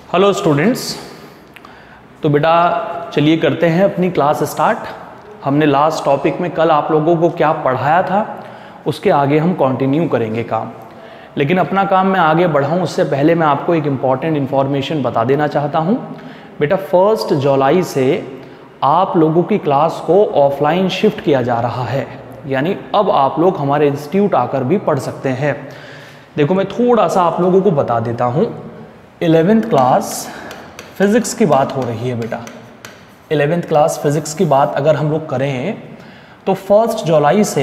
Hello students. तो बेटा चलिए करते हैं अपनी क्लास स्टार्ट। हमने लास्ट टॉपिक में कल आप लोगों को क्या पढ़ाया था उसके आगे हम कंटिन्यू करेंगे काम। लेकिन अपना काम मैं आगे बढ़ाऊं उससे पहले मैं आपको एक इम्पॉर्टेंट इन्फॉर्मेशन बता देना चाहता हूं। बेटा 1 जुलाई से आप लोगों की क्लास को ऑफलाइन शिफ्ट किया जा रहा है, यानी अब आप लोग हमारे इंस्टीट्यूट आकर भी पढ़ सकते हैं। देखो मैं थोड़ा सा आप लोगों को बता देता हूँ। 11th क्लास फिज़िक्स की बात हो रही है बेटा। 11th क्लास फिज़िक्स की बात अगर हम लोग करें तो 1 जुलाई से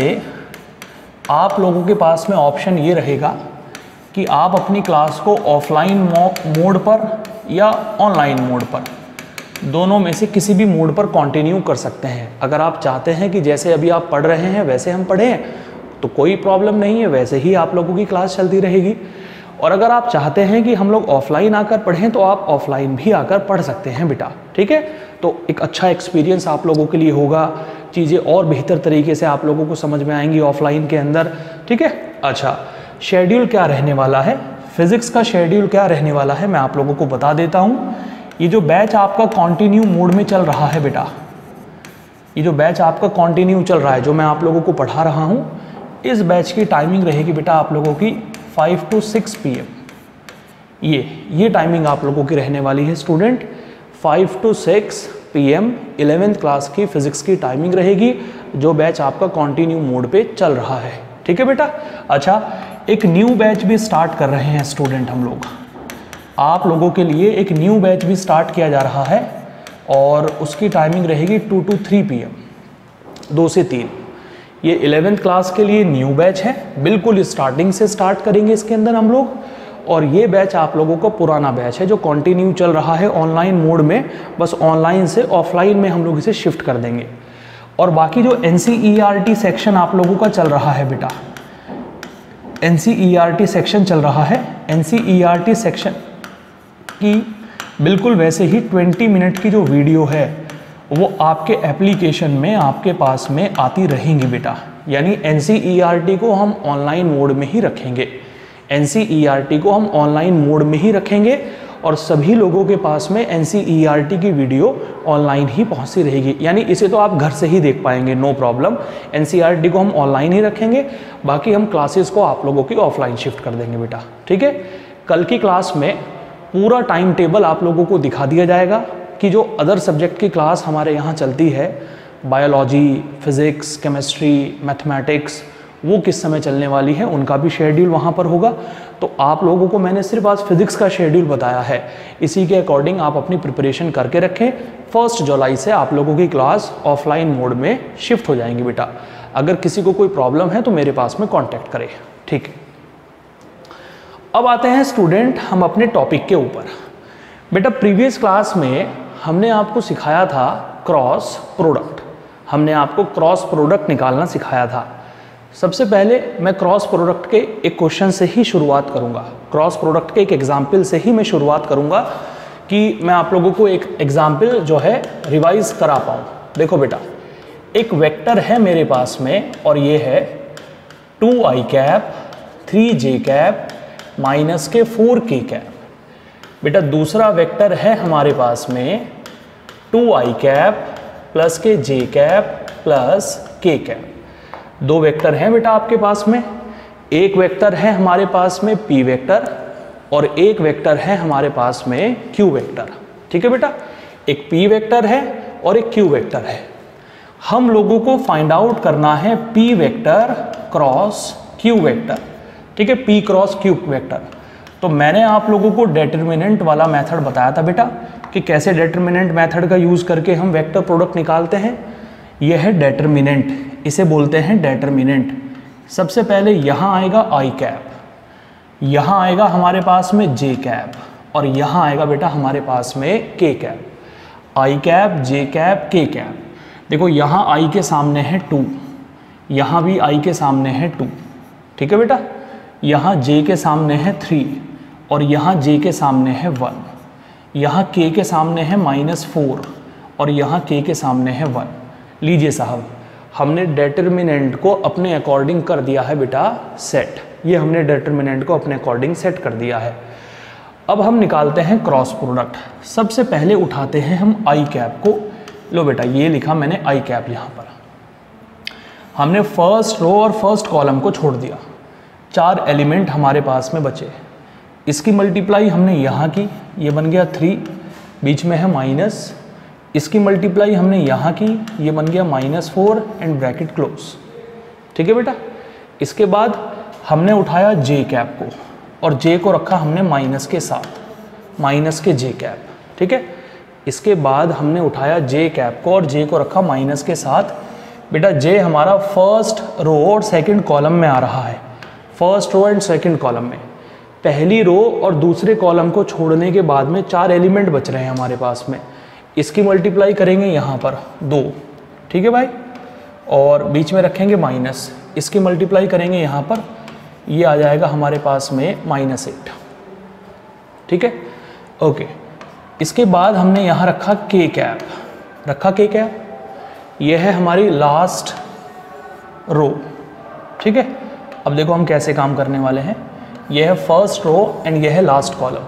आप लोगों के पास में ऑप्शन ये रहेगा कि आप अपनी क्लास को ऑफलाइन मोड पर या ऑनलाइन मोड पर, दोनों में से किसी भी मोड पर कंटिन्यू कर सकते हैं। अगर आप चाहते हैं कि जैसे अभी आप पढ़ रहे हैं वैसे हम पढ़ें तो कोई प्रॉब्लम नहीं है, वैसे ही आप लोगों की क्लास चलती रहेगी। और अगर आप चाहते हैं कि हम लोग ऑफलाइन आकर पढ़ें तो आप ऑफलाइन भी आकर पढ़ सकते हैं बेटा, ठीक है। तो एक अच्छा एक्सपीरियंस आप लोगों के लिए होगा, चीज़ें और बेहतर तरीके से आप लोगों को समझ में आएंगी ऑफलाइन के अंदर, ठीक है। अच्छा, शेड्यूल क्या रहने वाला है, फिज़िक्स का शेड्यूल क्या रहने वाला है मैं आप लोगों को बता देता हूँ। ये जो बैच आपका कंटिन्यू मोड में चल रहा है बेटा, ये जो बैच आपका कंटिन्यू चल रहा है, जो मैं आप लोगों को पढ़ा रहा हूँ, इस बैच की टाइमिंग रहेगी बेटा आप लोगों की 5 to 6 PM। ये टाइमिंग आप लोगों की रहने वाली है student. 5 to 6 PM 11th class की फिज़िक्स की टाइमिंग रहेगी, जो बैच आपका कंटिन्यू मोड पे चल रहा है, ठीक है बेटा। अच्छा, एक न्यू बैच भी स्टार्ट कर रहे हैं स्टूडेंट हम लोग। आप लोगों के लिए एक न्यू बैच भी स्टार्ट किया जा रहा है और उसकी टाइमिंग रहेगी 2 to 3 PM, 2 से 3। ये 11th क्लास के लिए न्यू बैच है, बिल्कुल स्टार्टिंग से स्टार्ट करेंगे इसके अंदर हम लोग। और ये बैच आप लोगों का पुराना बैच है जो कंटिन्यू चल रहा है ऑनलाइन मोड में, बस ऑनलाइन से ऑफलाइन में हम लोग इसे शिफ्ट कर देंगे। और बाकी जो NCERT सेक्शन आप लोगों का चल रहा है बेटा, NCERT सेक्शन चल रहा है, NCERT सेक्शन की बिल्कुल वैसे ही 20 मिनट की जो वीडियो है वो आपके एप्लीकेशन में आपके पास में आती रहेंगी बेटा। यानी NCERT को हम ऑनलाइन मोड में ही रखेंगे, NCERT को हम ऑनलाइन मोड में ही रखेंगे और सभी लोगों के पास में NCERT की वीडियो ऑनलाइन ही पहुंचती रहेगी। यानी इसे तो आप घर से ही देख पाएंगे, नो प्रॉब्लम। NCERT को हम ऑनलाइन ही रखेंगे, बाकी हम क्लासेस को आप लोगों की ऑफलाइन शिफ्ट कर देंगे बेटा, ठीक है। कल की क्लास में पूरा टाइम टेबल आप लोगों को दिखा दिया जाएगा कि जो अदर सब्जेक्ट की क्लास हमारे यहाँ चलती है, बायोलॉजी, फिज़िक्स, केमिस्ट्री, मैथमेटिक्स, वो किस समय चलने वाली है, उनका भी शेड्यूल वहाँ पर होगा। तो आप लोगों को मैंने सिर्फ आज फिज़िक्स का शेड्यूल बताया है, इसी के अकॉर्डिंग आप अपनी प्रिपरेशन करके रखें। 1 जुलाई से आप लोगों की क्लास ऑफलाइन मोड में शिफ्ट हो जाएंगी बेटा। अगर किसी को कोई प्रॉब्लम है तो मेरे पास में कॉन्टैक्ट करें, ठीक है। अब आते हैं स्टूडेंट हम अपने टॉपिक के ऊपर। बेटा प्रीवियस क्लास में हमने आपको सिखाया था क्रॉस प्रोडक्ट, हमने आपको क्रॉस प्रोडक्ट निकालना सिखाया था। सबसे पहले मैं क्रॉस प्रोडक्ट के एक क्वेश्चन से ही शुरुआत करूंगा, क्रॉस प्रोडक्ट के एक एग्जाम्पल से ही मैं शुरुआत करूंगा कि मैं आप लोगों को एक एग्जाम्पल जो है रिवाइज करा पाऊँ। देखो बेटा, एक वेक्टर है मेरे पास में और ये है 2i cap 3j cap minus के 4k कैप। बेटा दूसरा वेक्टर है हमारे पास में 2i कैप प्लस के j cap plus k cap. दो वेक्टर हैं बेटा आपके पास में, एक वेक्टर है हमारे पास में p वेक्टर और एक वेक्टर है हमारे पास में q वेक्टर, ठीक है बेटा। एक p वेक्टर है और एक q वेक्टर है। हम लोगों को फाइंड आउट करना है p vector cross q vector, ठीक है, p क्रॉस q वेक्टर। तो मैंने आप लोगों को डेटर्मिनेंट वाला मेथड बताया था बेटा कि कैसे डेटर्मिनेंट मेथड का यूज़ करके हम वेक्टर प्रोडक्ट निकालते हैं। यह है डेटर्मिनेंट, इसे बोलते हैं डेटर्मिनेंट। सबसे पहले यहाँ आएगा i कैप, यहाँ आएगा हमारे पास में j कैप और यहाँ आएगा बेटा हमारे पास में k cap. i cap, j cap, k cap. देखो यहाँ i के सामने है 2, यहाँ भी i के सामने है 2, ठीक है बेटा। यहाँ j के सामने है 3 और यहाँ j के सामने है 1, यहाँ k के सामने है -4 और यहाँ k के सामने है 1। लीजिए साहब, हमने डेटर्मिनेंट को अपने अकॉर्डिंग कर दिया है बेटा सेट, ये हमने डेटर्मिनेंट को अपने अकॉर्डिंग सेट कर दिया है। अब हम निकालते हैं क्रॉस प्रोडक्ट। सबसे पहले उठाते हैं हम आई कैप को। लो बेटा, ये लिखा मैंने आई कैप यहाँ पर। हमने फर्स्ट रो और फर्स्ट कॉलम को छोड़ दिया, 4 एलिमेंट हमारे पास में बचे। इसकी मल्टीप्लाई हमने यहाँ की, ये बन गया 3, बीच में है माइनस। इसकी मल्टीप्लाई हमने यहाँ की, ये बन गया -4 एंड ब्रैकेट क्लोज। ठीक है बेटा। इसके बाद हमने उठाया जे कैप को और जे को रखा हमने माइनस के साथ, माइनस के जे कैप। ठीक है। इसके बाद हमने उठाया जे कैप को और जे को रखा माइनस के साथ। बेटा जे हमारा फर्स्ट रो और सेकंड कॉलम में आ रहा है, first row and second column में। पहली रो और दूसरे कॉलम को छोड़ने के बाद में 4 एलिमेंट बच रहे हैं हमारे पास में। इसकी मल्टीप्लाई करेंगे यहाँ पर 2। ठीक है भाई। और बीच में रखेंगे माइनस, इसकी मल्टीप्लाई करेंगे यहाँ पर, ये आ जाएगा हमारे पास में -8। ठीक है। ओके। इसके बाद हमने यहाँ रखा के कैप, रखा के कैप, ये है हमारी लास्ट रो। ठीक है। अब देखो हम कैसे काम करने वाले हैं। यह है फर्स्ट रो एंड यह है लास्ट कॉलम।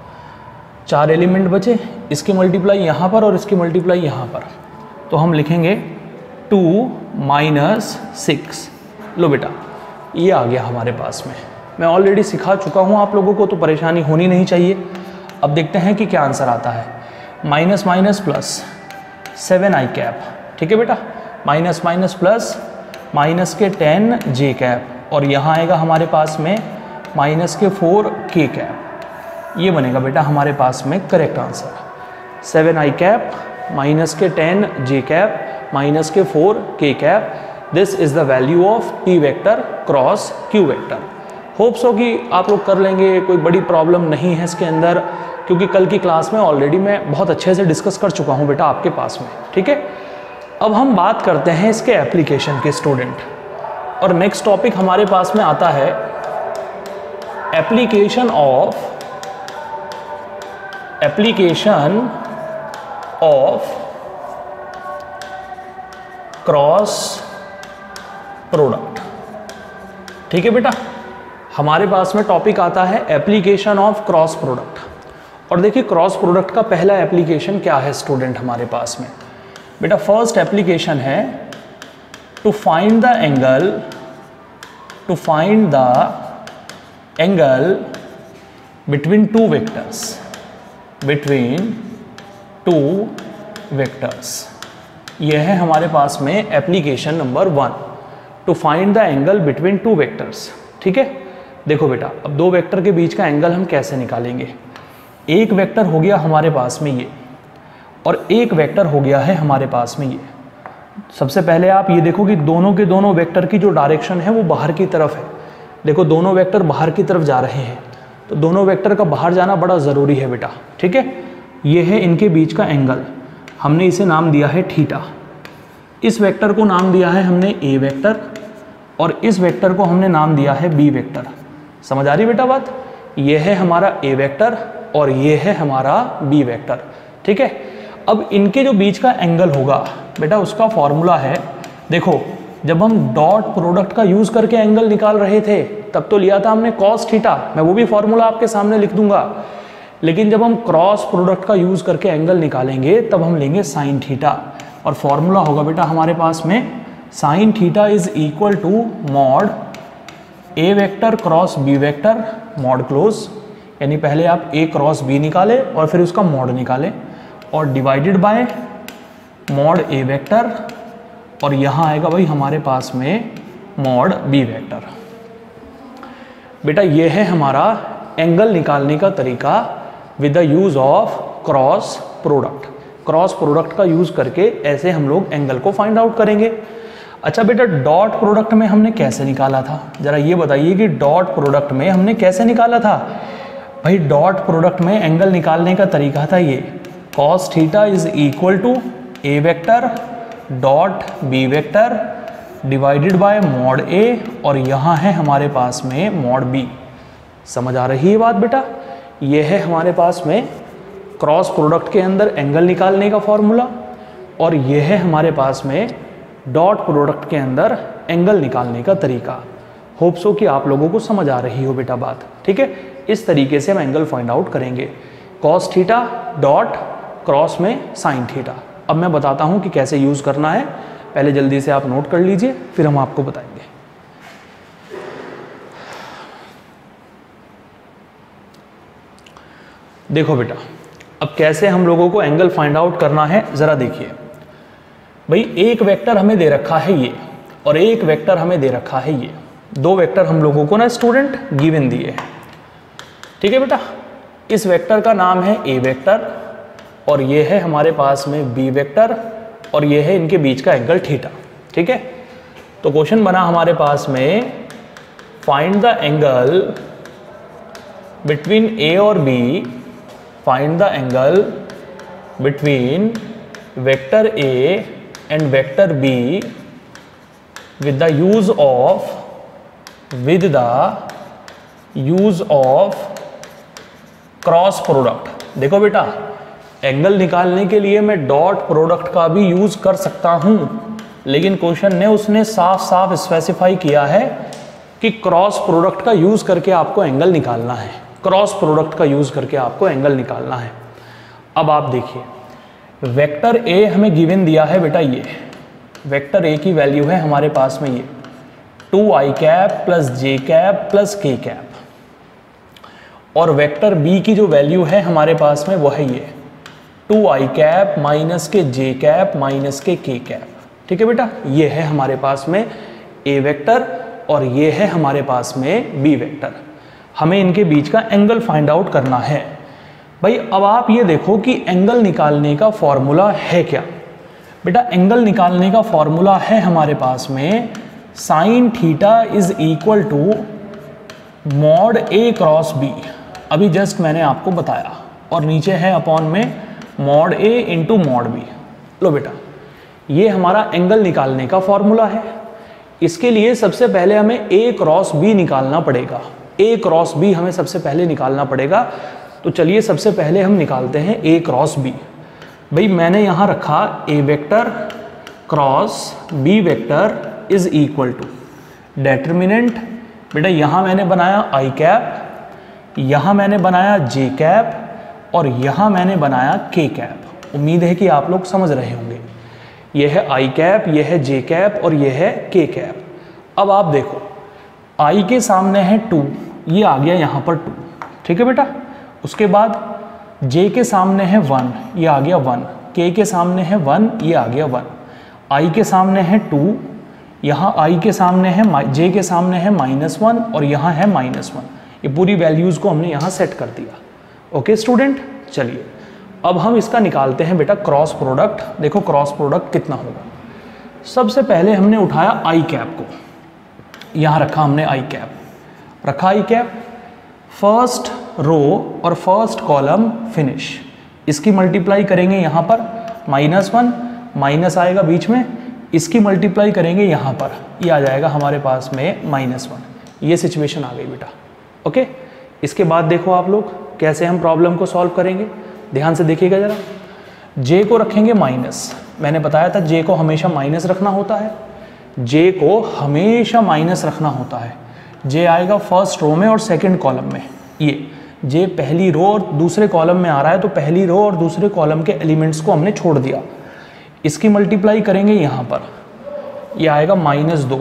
4 एलिमेंट बचे, इसकी मल्टीप्लाई यहाँ पर और इसकी मल्टीप्लाई यहाँ पर, तो हम लिखेंगे 2 - 6। लो बेटा, ये आ गया हमारे पास में। मैं ऑलरेडी सिखा चुका हूँ आप लोगों को, तो परेशानी होनी नहीं चाहिए। अब देखते हैं कि क्या आंसर आता है। Minus minus plus 7 I cap. ठीक है बेटा। माइनस माइनस प्लस माइनस के 10 जे कैप, और यहाँ आएगा हमारे पास में -4 के कैप। ये बनेगा बेटा हमारे पास में correct answer. 7 I cap -10 J cap -4 K cap. This is the value of P vector cross Q vector. Hope so कि आप लोग कर लेंगे, कोई बड़ी प्रॉब्लम नहीं है इसके अंदर, क्योंकि कल की क्लास में ऑलरेडी मैं बहुत अच्छे से डिस्कस कर चुका हूँ बेटा आपके पास में। ठीक है। अब हम बात करते हैं इसके एप्लीकेशन के स्टूडेंट, और नेक्स्ट टॉपिक हमारे पास में आता है एप्लीकेशन ऑफ क्रॉस प्रोडक्ट। ठीक है बेटा। हमारे पास में टॉपिक आता है एप्लीकेशन ऑफ क्रॉस प्रोडक्ट। और देखिए क्रॉस प्रोडक्ट का पहला एप्लीकेशन क्या है स्टूडेंट हमारे पास में। बेटा फर्स्ट एप्लीकेशन है to find the angle between two vectors. यह है हमारे पास में application number 1, to find the angle between 2 vectors. ठीक है। देखो बेटा, अब 2 वेक्टर के बीच का एंगल हम कैसे निकालेंगे। एक वेक्टर हो गया हमारे पास में ये, और एक वेक्टर हो गया है हमारे पास में ये। सबसे पहले आप ये देखो कि दोनों के दोनों वेक्टर की जो डायरेक्शन है वो बाहर की तरफ है। देखो दोनों वेक्टर बाहर की तरफ जा रहे हैं, तो दोनों वेक्टर का बाहर जाना बड़ा ज़रूरी है बेटा। ठीक है। ये है इनके बीच का एंगल, हमने इसे नाम दिया है थीटा। इस वेक्टर को नाम दिया है हमने ए वेक्टर, और इस वेक्टर को हमने नाम दिया है बी वेक्टर। समझ आ रही बेटा बात। ये है हमारा ए वेक्टर और ये है हमारा बी वेक्टर। ठीक है। अब इनके जो बीच का एंगल होगा बेटा, उसका फॉर्मूला है, देखो जब हम डॉट प्रोडक्ट का यूज़ करके एंगल निकाल रहे थे तब तो लिया था हमने कॉस थीटा, मैं वो भी फॉर्मूला आपके सामने लिख दूंगा। लेकिन जब हम क्रॉस प्रोडक्ट का यूज़ करके एंगल निकालेंगे तब हम लेंगे साइन थीटा, और फॉर्मूला होगा बेटा हमारे पास में sine theta is equal to mod A vector cross B vector mod close, यानी पहले आप ए क्रॉस बी निकाले और फिर उसका मॉड निकाले, और divided by mod A vector, और यहाँ आएगा भाई हमारे पास में मॉड बी वेक्टर। बेटा ये है हमारा एंगल निकालने का तरीका with the use of cross product. Cross product का यूज़ करके ऐसे हम लोग एंगल को फाइंड आउट करेंगे। अच्छा बेटा, डॉट प्रोडक्ट में हमने कैसे निकाला था, ज़रा ये बताइए कि डॉट प्रोडक्ट में हमने कैसे निकाला था। भाई डॉट प्रोडक्ट में एंगल निकालने का तरीका था ये, cos theta is equal to A vector dot B vector divided by mod A, और यहाँ है हमारे पास में मॉड बी। समझ आ रही है बात बेटा। ये है हमारे पास में क्रॉस प्रोडक्ट के अंदर एंगल निकालने का फॉर्मूला, और ये है हमारे पास में डॉट प्रोडक्ट के अंदर एंगल निकालने का तरीका। होप सो कि आप लोगों को समझ आ रही हो बेटा बात, ठीक है। इस तरीके से हम एंगल फाइंड आउट करेंगे, कॉस थीटा डॉट क्रॉस में साइन थीटा। अब मैं बताता हूँ कि कैसे यूज़ करना है, पहले जल्दी से आप नोट कर लीजिए, फिर हम आपको बताएंगे। देखो बेटा, अब कैसे हम लोगों को एंगल फाइंड आउट करना है ज़रा देखिए। भाई एक वेक्टर हमें दे रखा है ये, और एक वेक्टर हमें दे रखा है ये। दो वेक्टर हम लोगों को ना स्टूडेंट गिवन दिए हैं, ठीक है बेटा। इस वेक्टर का नाम है ए वेक्टर, और ये है हमारे पास में बी वेक्टर, और ये है इनके बीच का एंगल थीटा, ठीक है। तो क्वेश्चन बना हमारे पास में, find the angle between A और B, find the angle between vector A and vector B with the use of cross product. देखो बेटा, एंगल निकालने के लिए मैं डॉट प्रोडक्ट का भी यूज कर सकता हूं, लेकिन क्वेश्चन ने उसने साफ साफ स्पेसिफाई किया है कि क्रॉस प्रोडक्ट का यूज करके आपको एंगल निकालना है, क्रॉस प्रोडक्ट का यूज करके आपको एंगल निकालना है। अब आप देखिए, वेक्टर ए हमें गिवन दिया है बेटा, ये वेक्टर ए की वैल्यू है हमारे पास में ये 2i cap plus J cap plus K cap, और वेक्टर बी की जो वैल्यू है हमारे पास में वो है ये 2i cap minus K J cap minus K cap, ठीक है बेटा। ये है हमारे पास में ए वेक्टर और ये है हमारे पास में बी वेक्टर। हमें इनके बीच का एंगल फाइंड आउट करना है। भाई अब आप ये देखो कि एंगल निकालने का फॉर्मूला है क्या बेटा। एंगल निकालने का फॉर्मूला है हमारे पास में sine theta is equal to mod A cross B, अभी जस्ट मैंने आपको बताया, और नीचे है अपॉन में mod A into mod B. लो बेटा, ये हमारा एंगल निकालने का फॉर्मूला है। इसके लिए सबसे पहले हमें ए क्रॉस बी निकालना पड़ेगा, ए क्रॉस बी हमें सबसे पहले निकालना पड़ेगा। तो चलिए सबसे पहले हम निकालते हैं ए क्रॉस बी। भाई मैंने यहाँ रखा A vector cross B vector is equal to determinant. बेटा यहाँ मैंने बनाया आई कैप, यहाँ मैंने बनाया जे कैप, और यहाँ मैंने बनाया के कैप। उम्मीद है कि आप लोग समझ रहे होंगे। ये है आई कैप, ये है जे कैप और ये है के कैप। अब आप देखो, आई के सामने है 2, ये आ गया यहाँ पर 2, ठीक है बेटा। उसके बाद जे के सामने है 1, ये आ गया 1, के के सामने है 1, ये आ गया 1, आई के सामने है 2, यहाँ आई के सामने है जे के सामने है -1 और यहाँ है -1। ये पूरी वैल्यूज़ को हमने यहाँ सेट कर दिया। ओके स्टूडेंट, चलिए अब हम इसका निकालते हैं बेटा क्रॉस प्रोडक्ट। देखो क्रॉस प्रोडक्ट कितना होगा। सबसे पहले हमने उठाया आई कैप को, यहाँ रखा हमने आई कैप, रखा आई कैप, फर्स्ट रो और फर्स्ट कॉलम फिनिश। इसकी मल्टीप्लाई करेंगे यहाँ पर -1, माइनस आएगा बीच में, इसकी मल्टीप्लाई करेंगे यहाँ पर, ये आ जाएगा हमारे पास में -1। ये सिचुएशन आ गई बेटा। ओके, इसके बाद देखो आप लोग कैसे हम प्रॉब्लम को सॉल्व करेंगे। ध्यान से देखिएगा ज़रा। जे को रखेंगे माइनस, मैंने बताया था जे को हमेशा माइनस रखना होता है, जे को हमेशा माइनस रखना होता है। जे आएगा फर्स्ट रो में और सेकंड कॉलम में। ये जे पहली रो और दूसरे कॉलम में आ रहा है, तो पहली रो और दूसरे कॉलम के एलिमेंट्स को हमने छोड़ दिया। इसकी मल्टीप्लाई करेंगे यहाँ पर, ये आएगा -2,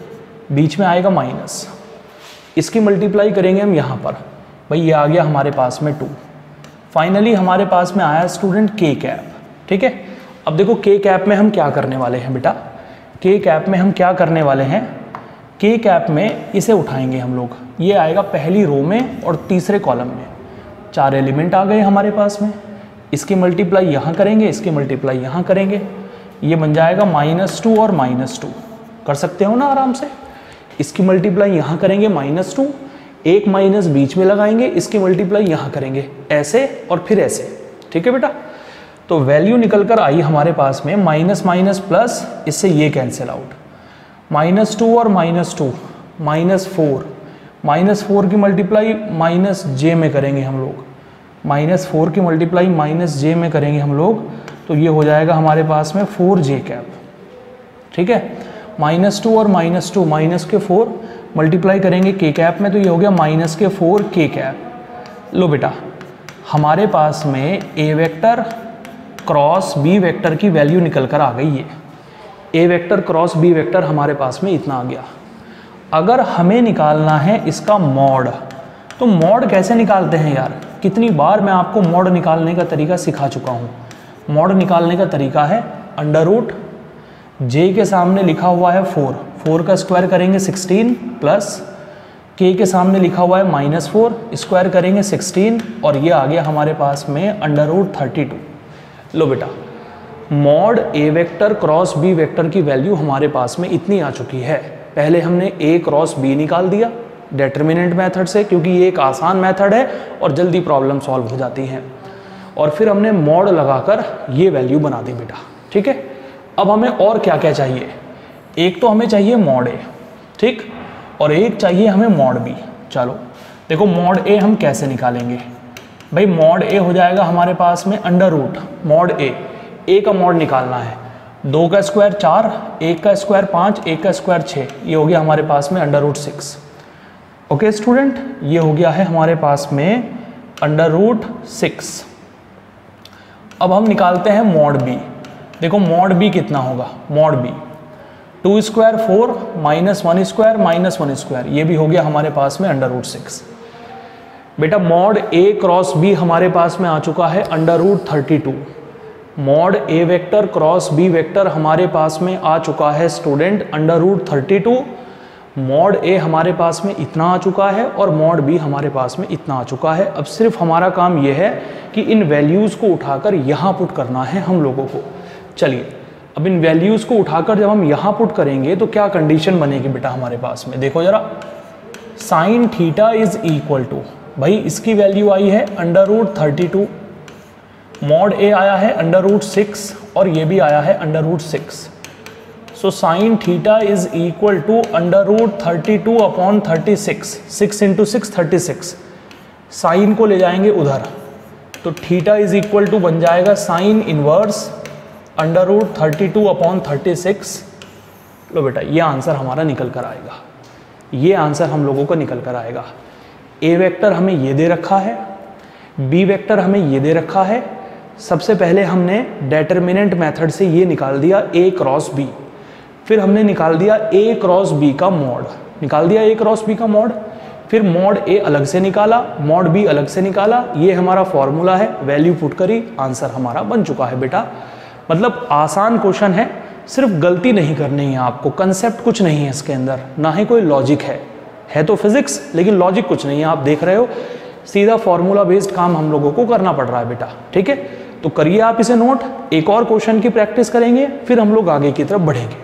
बीच में आएगा माइनस। इसकी मल्टीप्लाई करेंगे हम यहाँ पर, भाई ये आ गया हमारे पास में 2। फाइनली हमारे पास में आया स्टूडेंट के कैप, ठीक है। अब देखो के कैप में हम क्या करने वाले हैं बेटा, के कैप में हम क्या करने वाले हैं, के कैप में इसे उठाएंगे हम लोग, ये आएगा पहली रो में और तीसरे कॉलम में। 4 एलिमेंट आ गए हमारे पास में। इसकी मल्टीप्लाई यहाँ करेंगे, इसकी मल्टीप्लाई यहाँ करेंगे, ये बन जाएगा -2 और -2, कर सकते हो ना आराम से। इसकी मल्टीप्लाई यहाँ करेंगे -2, एक माइनस बीच में लगाएंगे, इसकी मल्टीप्लाई यहाँ करेंगे, ऐसे और फिर ऐसे, ठीक है बेटा। तो वैल्यू निकल कर आई हमारे पास में माइनस माइनस प्लस, इससे ये कैंसिल आउट, -2 और -2 -4, -4 की मल्टीप्लाई -j में करेंगे हम लोग, -4 की मल्टीप्लाई -j में करेंगे हम लोग, तो ये हो जाएगा हमारे पास में 4j कैप, ठीक है। -2 और -2, माइनस के 4 मल्टीप्लाई करेंगे के कैप में तो ये हो गया -4 के कैप। लो बेटा, हमारे पास में A vector cross B vector की वैल्यू निकल कर आ गई है। A vector cross B vector हमारे पास में इतना आ गया। अगर हमें निकालना है इसका मॉड, तो मॉड कैसे निकालते हैं यार? कितनी बार मैं आपको मॉड निकालने का तरीका सिखा चुका हूँ। मॉड निकालने का तरीका है अंडर रूट जे के सामने लिखा हुआ है 4 का स्क्वायर करेंगे 16 प्लस के सामने लिखा हुआ है -4 स्क्वायर करेंगे 16 और ये आ गया हमारे पास में अंडर रूट 32। लो बेटा, mod A vector cross B vector की वैल्यू हमारे पास में इतनी आ चुकी है। पहले हमने ए क्रॉस बी निकाल दिया डेटरमिनेंट मेथड से, क्योंकि ये एक आसान मेथड है और जल्दी प्रॉब्लम सॉल्व हो जाती हैं। और फिर हमने मॉड लगाकर ये वैल्यू बना दी बेटा, ठीक है। अब हमें और क्या क्या चाहिए? एक तो हमें चाहिए मॉड ए, ठीक, और एक चाहिए हमें मॉड बी। चलो देखो, मॉड ए हम कैसे निकालेंगे भाई? मॉड ए हो जाएगा हमारे पास में अंडर रूट मॉड ए का मॉड निकालना है। 2 का स्क्वायर 4, 1 का स्क्वायर 5, 1 का स्क्वायर 6, ये हो गया हमारे पास में अंडर रूट 6। ओके स्टूडेंट, ये हो गया है हमारे पास में अंडर रूट 6। अब हम निकालते हैं मॉड बी। देखो मॉड बी कितना होगा? Mod B 2 square 4 -1 square -1 square, ये भी हो गया हमारे पास में अंडर रूट 6। बेटा मॉड ए क्रॉस बी हमारे पास में आ चुका है under root 32। Mod A vector cross B vector हमारे पास में आ चुका है student under root 32। Mod A हमारे पास में इतना आ चुका है और मॉड बी हमारे पास में इतना आ चुका है। अब सिर्फ हमारा काम यह है कि इन वैल्यूज़ को उठाकर यहाँ पुट करना है हम लोगों को। चलिए, अब इन वैल्यूज़ को उठाकर जब हम यहाँ पुट करेंगे तो क्या कंडीशन बनेगी बेटा हमारे पास में? देखो ज़रा, sine theta is equal to, भाई इसकी वैल्यू आई है अंडर रूट 32, मॉड ए आया है अंडर रूट 6 और ये भी आया है under root 6। So sine theta is equal to under root 32 upon 36, 6 into 6 36। Sine को ले जाएंगे उधर तो थीटा इज इक्वल टू बन जाएगा sine inverse under root 32 upon 36। लो बेटा, ये आंसर हमारा निकल कर आएगा। ये आंसर हम लोगों को निकल कर आएगा। ए वेक्टर हमें ये दे रखा है, बी वेक्टर हमें ये दे रखा है। सबसे पहले हमने डेटरमिनेंट मेथड से ये निकाल दिया ए क्रॉस बी, फिर हमने निकाल दिया ए क्रॉस बी का मॉड, निकाल दिया ए क्रॉस बी का मॉड, फिर मॉड ए अलग से निकाला, मॉड बी अलग से निकाला। ये हमारा फॉर्मूला है, वैल्यू पुट करी, आंसर हमारा बन चुका है बेटा। मतलब आसान क्वेश्चन है, सिर्फ गलती नहीं करनी है आपको, कंसेप्ट कुछ नहीं है इसके अंदर, ना ही कोई लॉजिक है तो फिजिक्स लेकिन लॉजिक कुछ नहीं है। आप देख रहे हो सीधा फॉर्मूला बेस्ड काम हम लोगों को करना पड़ रहा है बेटा, ठीक है। तो करिए आप इसे नोट, एक और क्वेश्चन की प्रैक्टिस करेंगे, फिर हम लोग आगे की तरफ बढ़ेंगे।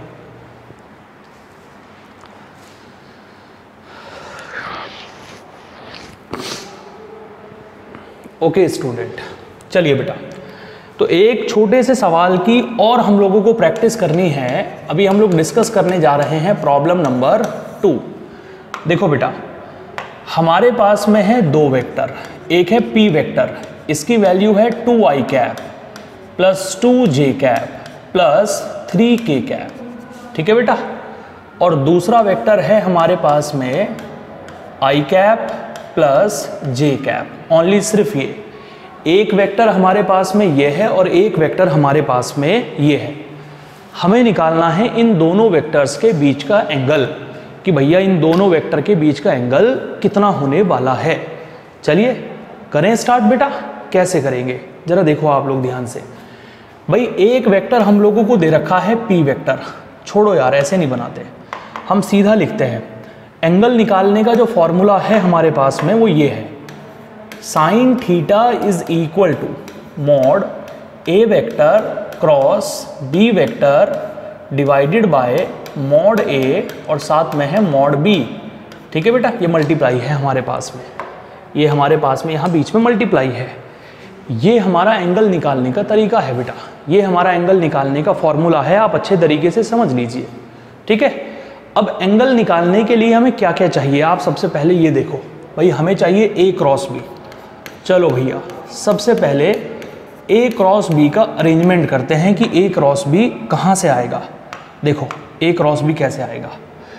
ओके स्टूडेंट, चलिए बेटा, तो एक छोटे से सवाल की और हम लोगों को प्रैक्टिस करनी है। अभी हम लोग डिस्कस करने जा रहे हैं प्रॉब्लम नंबर 2। देखो बेटा, हमारे पास में है 2 वेक्टर, एक है पी वेक्टर, इसकी वैल्यू है 2i cap plus 2j cap plus 3k cap, ठीक है बेटा। और दूसरा वेक्टर है हमारे पास में i cap plus j cap, only सिर्फ ये एक वेक्टर हमारे पास में ये है और एक वेक्टर हमारे पास में ये है। हमें निकालना है इन दोनों वेक्टर्स के बीच का एंगल, कि भैया इन दोनों वेक्टर के बीच का एंगल कितना होने वाला है। चलिए करें स्टार्ट बेटा। कैसे करेंगे जरा देखो आप लोग ध्यान से। भाई एक वेक्टर हम लोगों को दे रखा है पी वेक्टर, छोड़ो यार ऐसे नहीं बनाते, हम सीधा लिखते हैं। एंगल निकालने का जो फॉर्मूला है हमारे पास में वो ये है, sine theta is equal to mod A vector cross B vector divided by mod A और साथ में है मॉड बी, ठीक है बेटा। ये मल्टीप्लाई है हमारे पास में, ये हमारे पास में यहाँ बीच में मल्टीप्लाई है। ये हमारा एंगल निकालने का तरीका है बेटा, ये हमारा एंगल निकालने का फॉर्मूला है, आप अच्छे तरीके से समझ लीजिए, ठीक है। अब एंगल निकालने के लिए हमें क्या क्या चाहिए, आप सबसे पहले ये देखो भाई, हमें चाहिए ए क्रॉस बी। चलो भैया सबसे पहले ए क्रॉस बी का अरेंजमेंट करते हैं कि ए क्रॉस बी कहाँ से आएगा। देखो ए क्रॉस बी कैसे आएगा,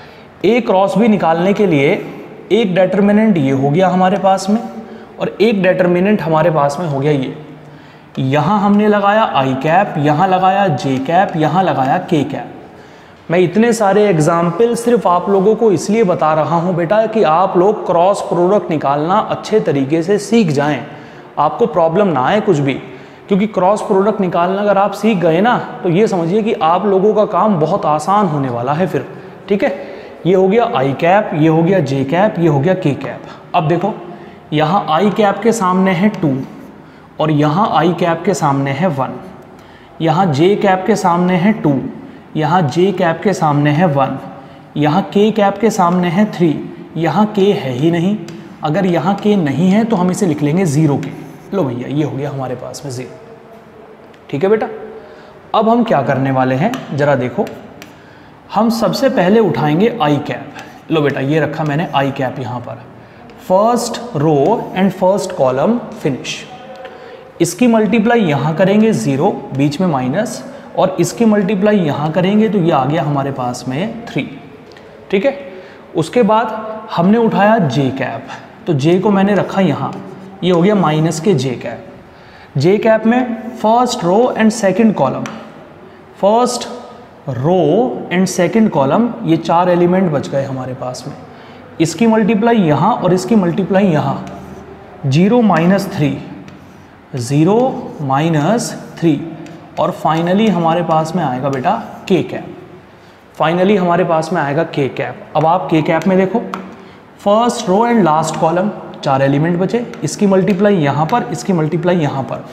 ए क्रॉस बी निकालने के लिए एक डेटर्मिनेंट ये हो गया हमारे पास में और एक डेटर्मिनेंट हमारे पास में हो गया ये। यहाँ हमने लगाया आई कैप, यहाँ लगाया जे कैप, यहाँ लगाया के कैप। मैं इतने सारे एग्जाम्पल सिर्फ आप लोगों को इसलिए बता रहा हूँ बेटा कि आप लोग क्रॉस प्रोडक्ट निकालना अच्छे तरीके से सीख जाएं, आपको प्रॉब्लम ना आए कुछ भी। क्योंकि क्रॉस प्रोडक्ट निकालना अगर आप सीख गए ना तो ये समझिए कि आप लोगों का काम बहुत आसान होने वाला है फिर। ठीक है, ये हो गया आई कैप, ये हो गया जे कैप, ये हो गया के कैप। अब देखो यहाँ आई कैप के सामने है 2 और यहाँ आई कैप के सामने है 1, यहाँ जे कैप के सामने है 2, यहाँ जे कैप के सामने है 1, यहाँ के कैप के सामने है 3, यहाँ के है ही नहीं। अगर यहाँ के नहीं है तो हम इसे लिख लेंगे 0 के। लो भैया ये हो गया हमारे पास में 0। ठीक है बेटा, अब हम क्या करने वाले हैं जरा देखो। हम सबसे पहले उठाएंगे आई कैप। लो बेटा ये रखा मैंने आई कैप यहाँ पर, first row and first column finish. इसकी मल्टीप्लाई यहाँ करेंगे 0, बीच में माइनस, और इसकी मल्टीप्लाई यहाँ करेंगे तो ये आ गया हमारे पास में 3। ठीक है, उसके बाद हमने उठाया जे कैप, तो जे को मैंने रखा यहाँ, ये हो गया minus K J cap. J cap में first row and second column, first row and second column, ये 4 एलिमेंट बच गए हमारे पास में। इसकी मल्टीप्लाई यहाँ और इसकी मल्टीप्लाई यहाँ, 0 माइनस 3, 0 माइनस 3, और फाइनली हमारे पास में आएगा बेटा के कैप। फाइनली हमारे पास में आएगा के कैप। अब आप के कैप में देखो, first row and last column, 4 element बचे, इसकी मल्टीप्लाई यहाँ पर, इसकी मल्टीप्लाई यहाँ पर,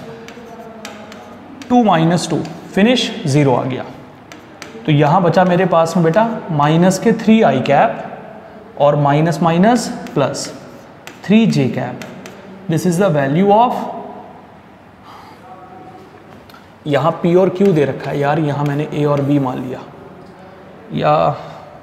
2 माइनस 2, फिनिश 0 आ गया। तो यहाँ बचा मेरे पास में बेटा माइनस के 3 आई कैप और minus minus plus 3 J cap. This is the value of, यहाँ P और Q दे रखा है यार, यहाँ मैंने A और B मान लिया, या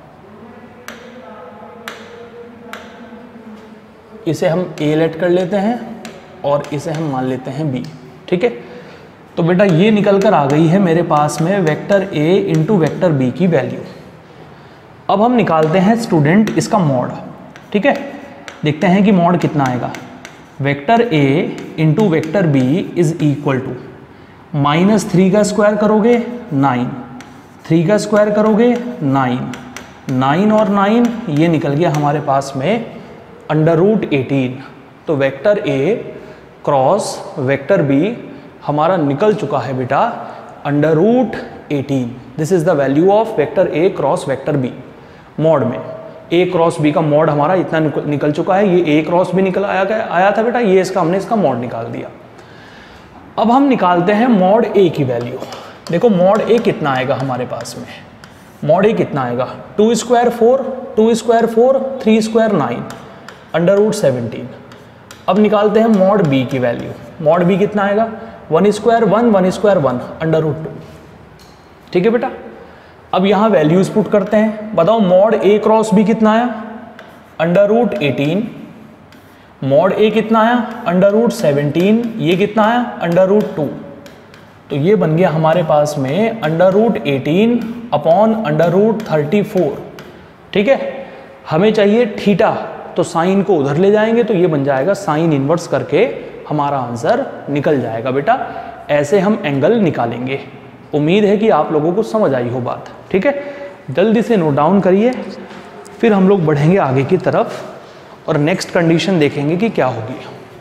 इसे हम A लेट कर लेते हैं और इसे हम मान लेते हैं B। ठीक है, तो बेटा ये निकल कर आ गई है मेरे पास में vector A into vector B की वैल्यू। अब हम निकालते हैं स्टूडेंट इसका मॉड। ठीक है, देखते हैं कि मॉड कितना आएगा। Vector A into vector B is equal to -3 का स्क्वायर करोगे 9, 3 का स्क्वायर करोगे 9, 9 और 9 ये निकल गया हमारे पास में √18। तो vector A cross vector B हमारा निकल चुका है बेटा √18। This is the value of vector A cross vector B mod में। A क्रॉस B का मॉड हमारा इतना निकल चुका है। ये A क्रॉस B निकल आया था बेटा, ये हमने इसका मॉड निकाल दिया। अब हम निकालते हैं मॉड A की वैल्यू। देखो मॉड A कितना आएगा हमारे पास में, मॉड A कितना आएगा, 2 स्क्वायर 4, 2 स्क्वायर 4, 3 स्क्वायर 9, √17। अब निकालते हैं मॉड B की वैल्यू। मॉड B कितना आएगा, 1 स्क्वायर 1, 1 स्क्वायर 1, √2। ठीक है बेटा, अब यहाँ वैल्यूज पुट करते हैं। बताओ मॉड A क्रॉस B कितना आया, √18। मॉड A कितना आया, √17। ये कितना आया, √2। तो ये बन गया हमारे पास में √18 अपॉन √34। ठीक है, हमें चाहिए थीटा, तो साइन को उधर ले जाएंगे तो ये बन जाएगा साइन इनवर्स करके हमारा आंसर निकल जाएगा बेटा। ऐसे हम एंगल निकालेंगे। उम्मीद है कि आप लोगों को समझ आई हो बात। ठीक है, जल्दी से नोट डाउन करिए, फिर हम लोग बढ़ेंगे आगे की तरफ और नेक्स्ट कंडीशन देखेंगे कि क्या होगी।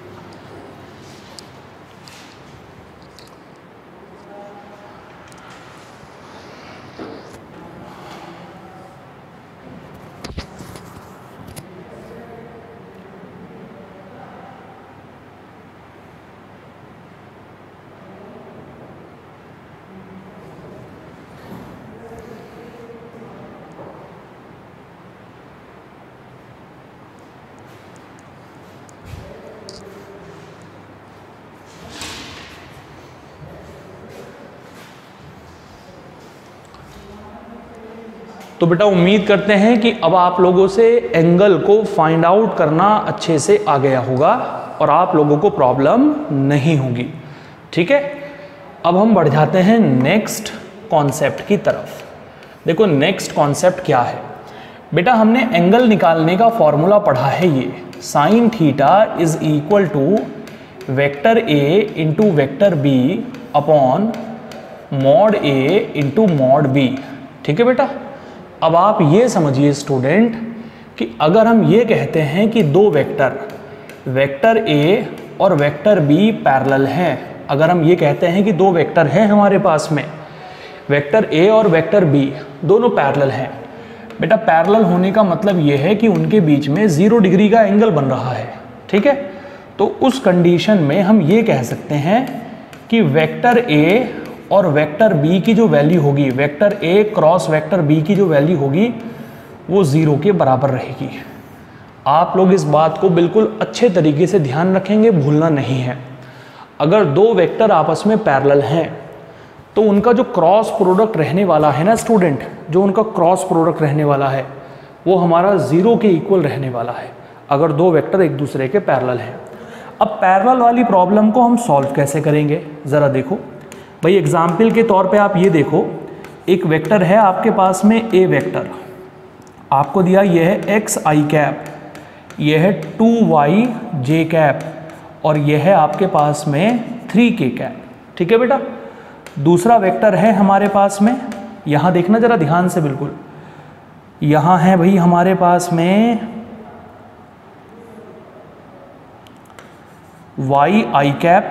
तो बेटा उम्मीद करते हैं कि अब आप लोगों से एंगल को फाइंड आउट करना अच्छे से आ गया होगा और आप लोगों को प्रॉब्लम नहीं होगी। ठीक है, अब हम बढ़ जाते हैं नेक्स्ट कॉन्सेप्ट की तरफ। देखो नेक्स्ट कॉन्सेप्ट क्या है। बेटा हमने एंगल निकालने का फॉर्मूला पढ़ा है, ये sine theta is equal to vector A into vector B upon mod A into mod B. ठीक है बेटा, अब आप ये समझिए स्टूडेंट कि अगर हम ये कहते हैं कि दो वेक्टर ए और वेक्टर बी पैरेलल हैं, अगर हम ये कहते हैं कि दो वेक्टर हैं हमारे पास में, वेक्टर ए और वेक्टर बी दोनों पैरेलल हैं, बेटा पैरेलल होने का मतलब ये है कि उनके बीच में 0 डिग्री का एंगल बन रहा है। ठीक है, तो उस कंडीशन में हम ये कह सकते हैं कि वेक्टर ए और वेक्टर बी की जो वैल्यू होगी, vector A cross vector B की जो वैल्यू होगी वो 0 के बराबर रहेगी। आप लोग इस बात को बिल्कुल अच्छे तरीके से ध्यान रखेंगे, भूलना नहीं है। अगर दो वेक्टर आपस में पैरेलल हैं तो उनका जो क्रॉस प्रोडक्ट रहने वाला है ना स्टूडेंट, जो उनका क्रॉस प्रोडक्ट रहने वाला है वो हमारा 0 के इक्वल रहने वाला है, अगर दो वेक्टर एक दूसरे के पैरेलल हैं। अब पैरेलल वाली प्रॉब्लम को हम सॉल्व कैसे करेंगे, ज़रा देखो भाई। एग्जाम्पल के तौर पे आप ये देखो, एक वेक्टर है आपके पास में ए वेक्टर, आपको दिया ये है एक्स आई कैप, ये है 2y जे कैप, और ये है आपके पास में 3k कैप। ठीक है बेटा, दूसरा वेक्टर है हमारे पास में, यहाँ देखना ज़रा ध्यान से बिल्कुल, यहाँ है भाई हमारे पास में y आई कैप।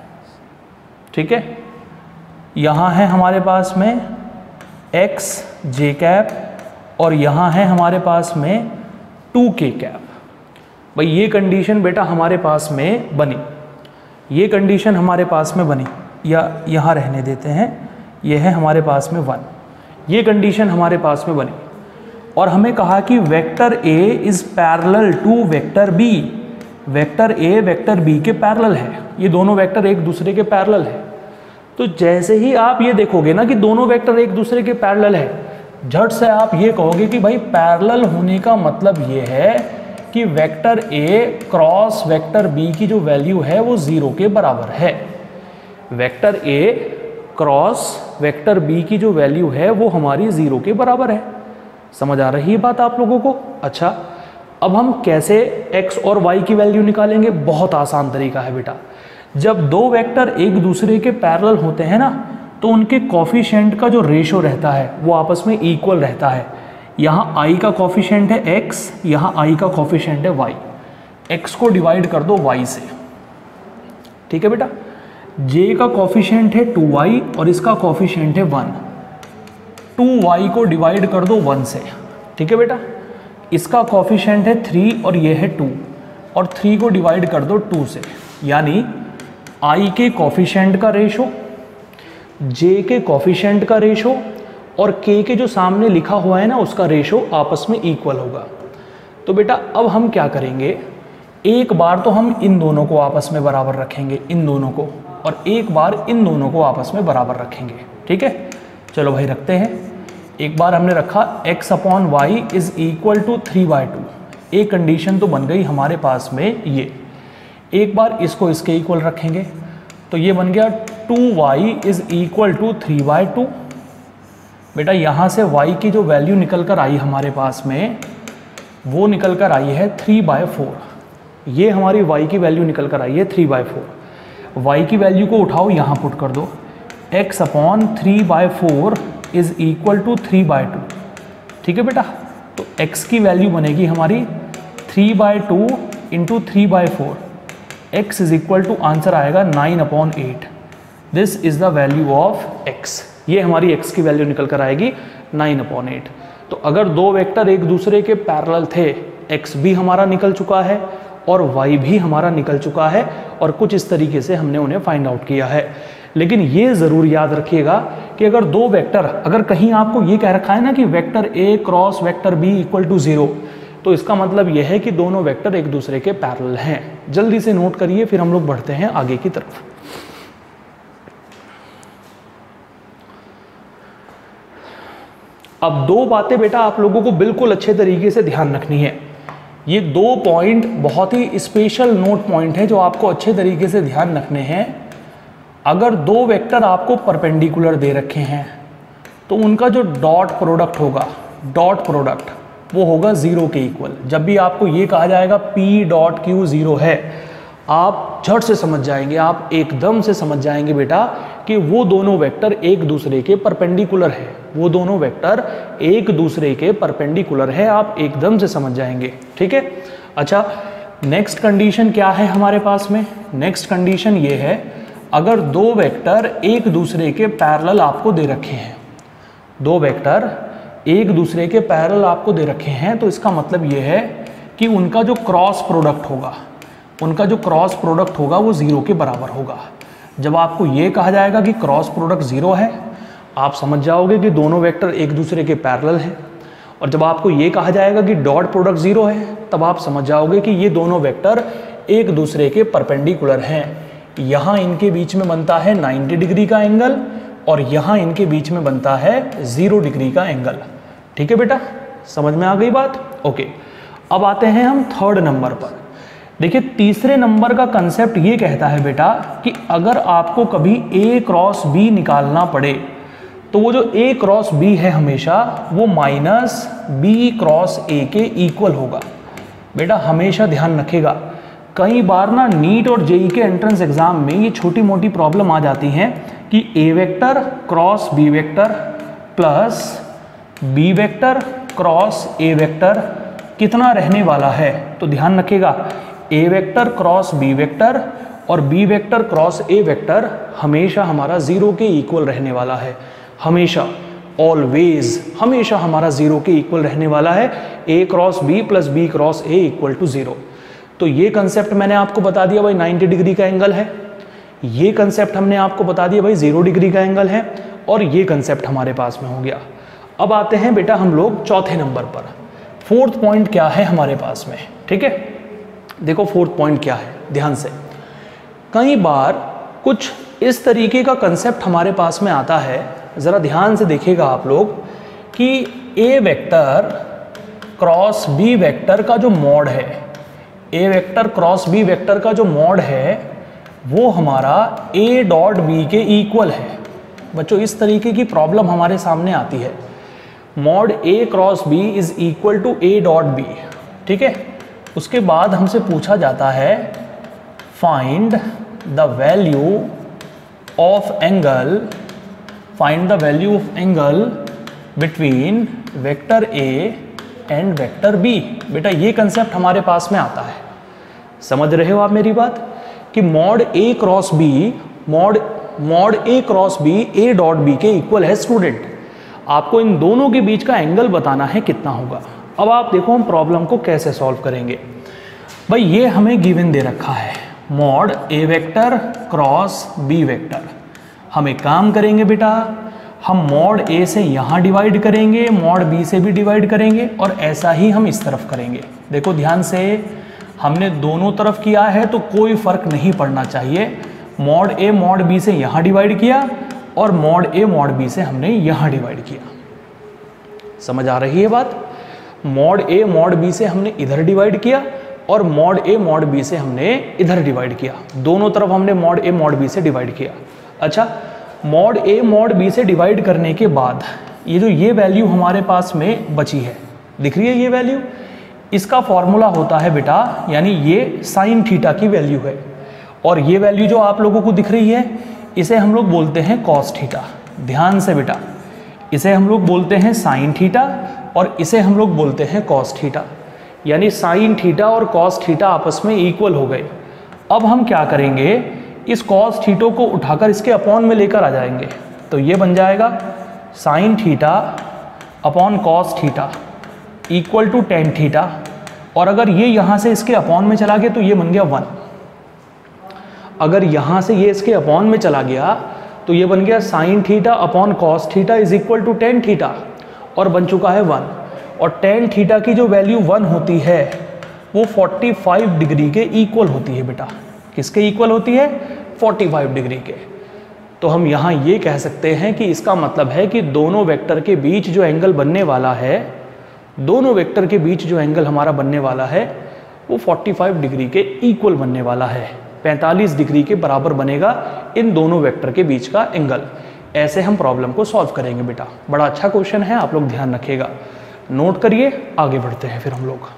ठीक है, यहाँ है हमारे पास में x जे कैप, और यहाँ है हमारे पास में 2k कैप। भाई ये कंडीशन बेटा हमारे पास में बनी, ये कंडीशन हमारे पास में बनी, या यहाँ रहने देते हैं, ये है हमारे पास में 1, ये कंडीशन हमारे पास में बनी। और हमें कहा कि vector A is parallel to vector B, vector A vector B के पैरेलल है, ये दोनों वेक्टर एक दूसरे के पैरेलल है। तो जैसे ही आप ये देखोगे ना कि दोनों वेक्टर एक दूसरे के पैरेलल है, झट से आप ये कहोगे कि भाई पैरेलल होने का मतलब ये है कि vector A cross vector B की जो वैल्यू है वो 0 के बराबर है। Vector A cross vector B की जो वैल्यू है वो हमारी 0 के बराबर है। समझ आ रही है बात आप लोगों को? अच्छा, अब हम कैसे x और y की वैल्यू निकालेंगे? बहुत आसान तरीका है बेटा। जब दो वेक्टर एक दूसरे के पैरेलल होते हैं ना, तो उनके कॉफिशिएंट का जो रेशो रहता है वो आपस में इक्वल रहता है। यहाँ i का कॉफिशिएंट है x, यहाँ i का कॉफिशिएंट है y। x को डिवाइड कर दो y से। ठीक है बेटा, j का कॉफिशिएंट है 2y और इसका कॉफिशिएंट है 1। 2y को डिवाइड कर दो 1 से। ठीक है बेटा, इसका कॉफिशिएंट है 3 और ये है 2, और 3 को डिवाइड कर दो 2 से। यानी i के कॉफिशिएंट का रेशो, j के कॉफिशिएंट का रेशो और k के जो सामने लिखा हुआ है ना उसका रेशो आपस में इक्वल होगा। तो बेटा अब हम क्या करेंगे, एक बार तो हम इन दोनों को आपस में बराबर रखेंगे, इन दोनों को, और एक बार इन दोनों को आपस में बराबर रखेंगे। ठीक है, चलो भाई रखते हैं। एक बार हमने रखा x upon y is equal to 3/2, एक कंडीशन तो बन गई हमारे पास में ये। एक बार इसको इसके इक्वल रखेंगे तो ये बन गया 2y इज इक्वल टू 3/2। बेटा यहाँ से y की जो वैल्यू निकल कर आई हमारे पास में वो निकल कर आई है 3/4। ये हमारी y की वैल्यू निकल कर आई है 3/4। y की वैल्यू को उठाओ, यहाँ पुट कर दो, x upon 3/4 is equal to 3/2। ठीक है बेटा, तो x की वैल्यू बनेगी हमारी 3/2 into 3/4। x is equal to answer आएगा 9/8। This is the value of x। ये हमारी x की वैल्यू निकल कर आएगी 9/8। तो अगर दो वेक्टर एक दूसरे के पैरेलल थे, x भी हमारा निकल चुका है और y भी हमारा निकल चुका है, और कुछ इस तरीके से हमने उन्हें फाइंड आउट किया है। लेकिन ये ज़रूर याद रखिएगा कि अगर दो वेक्टर, अगर कहीं आपको ये कह रखा है ना कि vector a cross vector b equal to 0, तो इसका मतलब यह है कि दोनों वेक्टर एक दूसरे के पैरेलल हैं। जल्दी से नोट करिए, फिर हम लोग बढ़ते हैं आगे की तरफ। अब दो बातें बेटा आप लोगों को बिल्कुल अच्छे तरीके से ध्यान रखनी है। ये दो पॉइंट बहुत ही स्पेशल नोट पॉइंट है जो आपको अच्छे तरीके से ध्यान रखने हैं। अगर दो वेक्टर आपको परपेंडिकुलर दे रखे हैं तो उनका जो डॉट प्रोडक्ट होगा, डॉट प्रोडक्ट वो होगा 0 के इक्वल। जब भी आपको ये कहा जाएगा P.Q 0 है, आप झट से समझ जाएंगे, आप एकदम से समझ जाएंगे बेटा कि वो दोनों वेक्टर एक दूसरे के परपेंडिकुलर है, वो दोनों वेक्टर एक दूसरे के परपेंडिकुलर है, आप एकदम से समझ जाएंगे। ठीक है। अच्छा, नेक्स्ट कंडीशन क्या है हमारे पास में? नेक्स्ट कंडीशन ये है, अगर दो वेक्टर एक दूसरे के पैरेलल आपको दे रखे हैं, दो वेक्टर एक दूसरे के पैरेलल आपको दे रखे हैं, तो इसका मतलब ये है कि उनका जो क्रॉस प्रोडक्ट होगा, उनका जो क्रॉस प्रोडक्ट होगा वो 0 के बराबर होगा। जब आपको ये कहा जाएगा कि क्रॉस प्रोडक्ट 0 है, आप समझ जाओगे कि दोनों वेक्टर एक दूसरे के पैरेलल हैं। और जब आपको ये कहा जाएगा कि डॉट प्रोडक्ट 0 है, तब आप समझ जाओगे कि ये दोनों वेक्टर एक दूसरे के परपेंडिकुलर हैं। यहाँ इनके बीच में बनता है 90 डिग्री का एंगल और यहाँ इनके बीच में बनता है 0 डिग्री का एंगल। ठीक है बेटा, समझ में आ गई बात? ओके, अब आते हैं हम थर्ड नंबर पर। देखिए, तीसरे नंबर का कंसेप्ट ये कहता है बेटा कि अगर आपको कभी A क्रॉस B निकालना पड़े, तो वो जो A क्रॉस B है हमेशा वो माइनस B क्रॉस A के इक्वल होगा। बेटा हमेशा ध्यान रखेगा, कई बार ना नीट और जेई के एंट्रेंस एग्जाम में ये छोटी मोटी प्रॉब्लम आ जाती हैं कि A vector cross B vector plus B vector cross A vector कितना रहने वाला है। तो ध्यान रखेगा, A vector cross B vector और B vector cross A vector हमेशा हमारा 0 के इक्वल रहने वाला है। हमेशा, ऑलवेज हमेशा हमारा 0 के इक्वल रहने वाला है। A cross B plus B cross A equal to 0। तो ये कंसेप्ट मैंने आपको बता दिया भाई 90 डिग्री का एंगल है, ये कंसेप्ट हमने आपको बता दिया भाई 0 डिग्री का एंगल है, और ये कंसेप्ट हमारे पास में हो गया। अब आते हैं बेटा हम लोग चौथे नंबर पर। फोर्थ पॉइंट क्या है हमारे पास में? ठीक है, देखो फोर्थ पॉइंट क्या है, ध्यान से। कई बार कुछ इस तरीके का कंसेप्ट हमारे पास में आता है, ज़रा ध्यान से देखिएगा आप लोग, कि A vector cross B vector का जो मॉड है, A vector cross B vector का जो मॉड है वो हमारा A डॉट B के इक्वल है। बच्चों इस तरीके की प्रॉब्लम हमारे सामने आती है, mod A cross B is equal to A dot B। ठीक है, उसके बाद हमसे पूछा जाता है find the value of angle, find the value of angle between vector A and vector B। बेटा ये कंसेप्ट हमारे पास में आता है, समझ रहे हो आप मेरी बात, कि mod A cross B, mod A cross B A dot B के इक्वल है। स्टूडेंट आपको इन दोनों के बीच का एंगल बताना है कितना होगा। अब आप देखो हम प्रॉब्लम को कैसे सॉल्व करेंगे। भाई ये हमें गिवन दे रखा है, mod A vector cross B vector. हम एक काम करेंगे बेटा, हम मॉड A से यहाँ डिवाइड करेंगे, मॉड B से भी डिवाइड करेंगे, और ऐसा ही हम इस तरफ करेंगे। देखो ध्यान से, हमने दोनों तरफ किया है तो कोई फर्क नहीं पड़ना चाहिए। मॉड A मॉड B से यहाँ डिवाइड किया और मॉड A मॉड B से हमने यहाँ डिवाइड किया। समझ आ रही है बात? मॉड A मॉड B से हमने इधर डिवाइड किया और मॉड A मॉड B से हमने इधर डिवाइड किया। दोनों तरफ हमने मॉड A मॉड B से डिवाइड किया। अच्छा, मॉड A मॉड B से डिवाइड करने के बाद ये वैल्यू हमारे पास में बची है, दिख रही है ये वैल्यू, इसका फॉर्मूला होता है बेटा, यानी ये साइन थीटा की वैल्यू है, और ये वैल्यू जो आप लोगों को दिख रही है इसे हम लोग बोलते हैं कॉस थीटा। ध्यान से बेटा, इसे हम लोग बोलते हैं साइन थीटा और इसे हम लोग बोलते हैं कॉस थीटा, यानी साइन थीटा और कॉस थीटा आपस में इक्वल हो गए। अब हम क्या करेंगे, इस कॉस थीटो को उठाकर इसके अपॉन में लेकर आ जाएंगे, तो ये बन जाएगा sine theta upon cos theta equal to tan theta, और अगर ये यहाँ से इसके अपॉन में चला गया तो ये बन गया 1। अगर यहाँ से ये इसके अपॉन में चला गया तो ये बन गया sine theta upon cos theta is equal to tan theta, और बन चुका है 1। और टेन थीटा की जो वैल्यू 1 होती है वो 45 डिग्री के इक्वल होती है बेटा। किसके इक्वल होती है? 45 डिग्री के। तो हम यहाँ ये कह सकते हैं कि इसका मतलब है कि दोनों वेक्टर के बीच जो एंगल बनने वाला है, दोनों वेक्टर के बीच जो एंगल हमारा बनने वाला है वो 45 डिग्री के इक्वल बनने वाला है। 45 डिग्री के बराबर बनेगा इन दोनों वेक्टर के बीच का एंगल। ऐसे हम प्रॉब्लम को सॉल्व करेंगे बेटा। बड़ा अच्छा क्वेश्चन है, आप लोग ध्यान रखिएगा। नोट करिए, आगे बढ़ते हैं फिर हम लोग।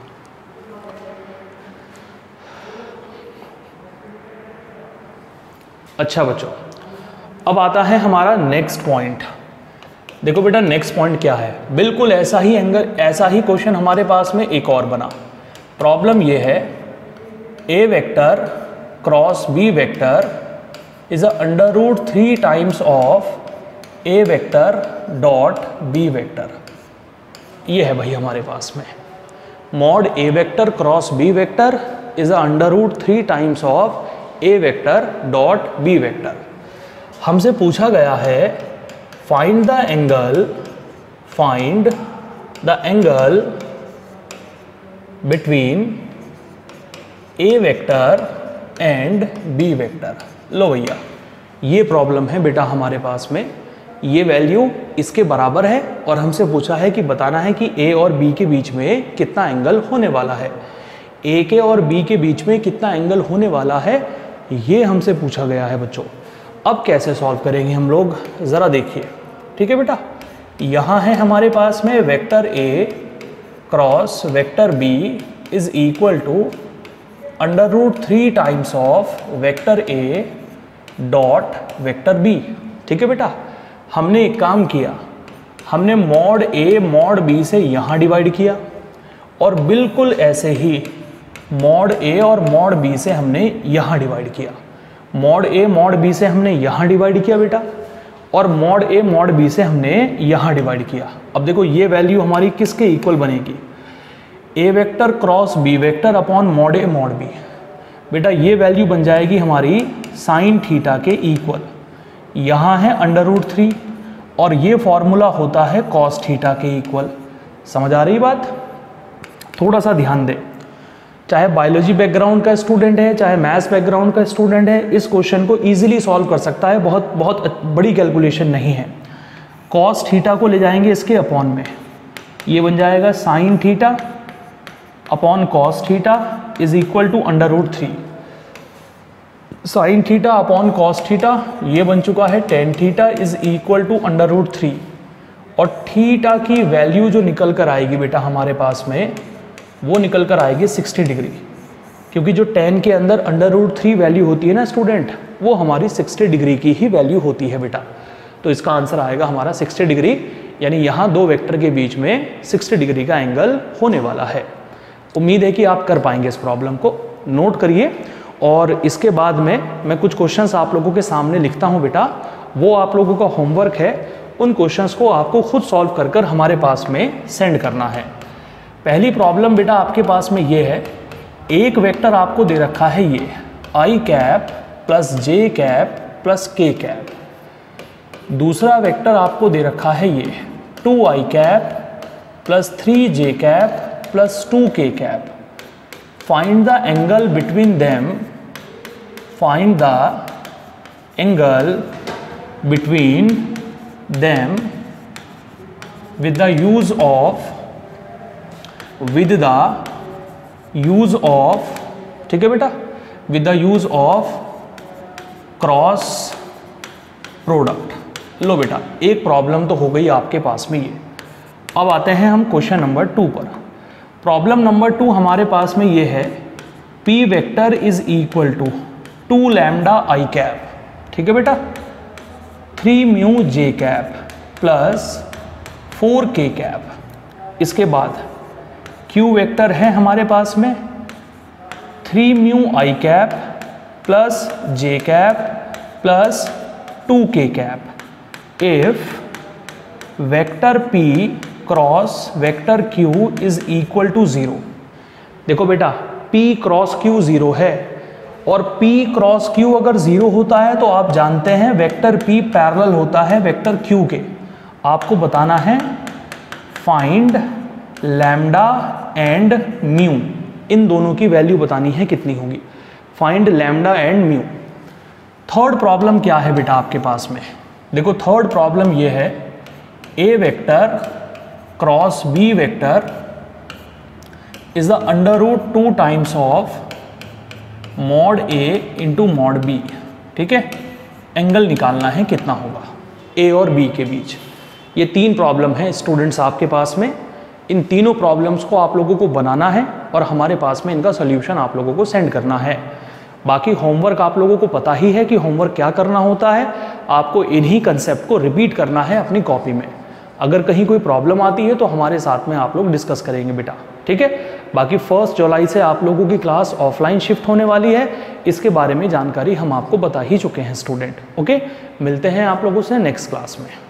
अच्छा बच्चों, अब आता है हमारा नेक्स्ट पॉइंट। देखो बेटा नेक्स्ट पॉइंट क्या है, बिल्कुल ऐसा ही एंगल, ऐसा ही क्वेश्चन हमारे पास में एक और बना। प्रॉब्लम ये है A vector cross B vector is under root 3 times of A vector dot B vector. ये है भाई हमारे पास में mod A vector cross B vector is under root 3 times of A vector dot B vector. हमसे पूछा गया है find the angle between A vector and B vector. लो भैया ये प्रॉब्लम है बेटा हमारे पास में, ये वैल्यू इसके बराबर है और हमसे पूछा है कि बताना है कि ए और बी के बीच में कितना एंगल होने वाला है। ए के और बी के बीच में कितना एंगल होने वाला है ये हमसे पूछा गया है बच्चों। अब कैसे सॉल्व करेंगे हम लोग, ज़रा देखिए। ठीक है बेटा, यहाँ है हमारे पास में vector A cross vector B is equal to under root 3 times of vector A dot vector B. ठीक है बेटा, हमने एक काम किया, हमने मॉड ए मॉड बी से यहाँ डिवाइड किया और बिल्कुल ऐसे ही मॉड ए और मॉड बी से हमने यहाँ डिवाइड किया। मॉड ए मॉड बी से हमने यहाँ डिवाइड किया बेटा, और मॉड ए मॉड बी से हमने यहाँ डिवाइड किया। अब देखो ये वैल्यू हमारी किसके इक्वल बनेगी, A vector cross B vector upon mod A mod B. बेटा ये वैल्यू बन जाएगी हमारी साइन थीटा के इक्वल। यहाँ है अंडर रूट 3 और ये फॉर्मूला होता है कॉस थीटा के इक्वल। समझ आ रही बात? थोड़ा सा ध्यान दें, चाहे बायोलॉजी बैकग्राउंड का स्टूडेंट है चाहे मैथ्स बैकग्राउंड का स्टूडेंट है, इस क्वेश्चन को इजीली सॉल्व कर सकता है। बहुत बड़ी कैलकुलेशन नहीं है। कॉस थीटा को ले जाएंगे इसके अपॉन में, ये बन जाएगा sine theta upon cos theta is equal to under root 3। Sine theta upon cos theta ये बन चुका है tan theta is equal to under root 3। और थीटा की वैल्यू जो निकल कर आएगी बेटा हमारे पास में, वो निकल कर आएगी 60 डिग्री, क्योंकि जो tan के अंदर अंडर रूट 3 वैल्यू होती है ना स्टूडेंट, वो हमारी 60 डिग्री की ही वैल्यू होती है बेटा। तो इसका आंसर आएगा हमारा 60 डिग्री, यानी यहाँ दो वेक्टर के बीच में 60 डिग्री का एंगल होने वाला है। उम्मीद है कि आप कर पाएंगे इस प्रॉब्लम को। नोट करिए और इसके बाद में मैं कुछ क्वेश्चंस आप लोगों के सामने लिखता हूँ बेटा, वो आप लोगों का होमवर्क है। उन क्वेश्चंस को आपको खुद सॉल्व कर कर हमारे पास में सेंड करना है। पहली प्रॉब्लम बेटा आपके पास में ये है, एक वेक्टर आपको दे रखा है ये I cap plus J cap plus K cap. दूसरा वेक्टर आपको दे रखा है ये 2i cap plus 3j cap plus 2k cap. Find the angle between them, find the angle between them with the use of ठीक है बेटा, with the use of cross product. लो बेटा एक प्रॉब्लम तो हो गई आपके पास में ये। अब आते हैं हम क्वेश्चन नंबर 2 पर। प्रॉब्लम नंबर 2 हमारे पास में ये है, P vector is equal to 2 lambda I cap, ठीक है बेटा, 3 mu J cap plus 4k cap. इसके बाद क्यू वेक्टर है हमारे पास में 3 mu I cap plus J cap plus 2k cap if vector p cross vector q is equal to 0। देखो बेटा p क्रॉस q 0 है और p क्रॉस q अगर 0 होता है तो आप जानते हैं वेक्टर p पैरेलल होता है वेक्टर q के। आपको बताना है फाइंड लैम्डा एंड म्यू, इन दोनों की वैल्यू बतानी है कितनी होगी। Find lambda and mu. Third problem क्या है बेटा आपके पास में, देखो थर्ड प्रॉब्लम ये है, A vector cross B vector is the under root 2 times of mod A into mod B. ठीक है, एंगल निकालना है कितना होगा ए और बी के बीच। ये 3 प्रॉब्लम है स्टूडेंट्स आपके पास में। इन तीनों प्रॉब्लम्स को आप लोगों को बनाना है और हमारे पास में इनका सोल्यूशन आप लोगों को सेंड करना है। बाकी होमवर्क आप लोगों को पता ही है कि होमवर्क क्या करना होता है, आपको इन्हीं कंसेप्ट को रिपीट करना है अपनी कॉपी में। अगर कहीं कोई प्रॉब्लम आती है तो हमारे साथ में आप लोग डिस्कस करेंगे बेटा, ठीक है। बाकी 1 जुलाई से आप लोगों की क्लास ऑफलाइन शिफ्ट होने वाली है, इसके बारे में जानकारी हम आपको बता ही चुके हैं स्टूडेंट। ओके, मिलते हैं आप लोगों से नेक्स्ट क्लास में।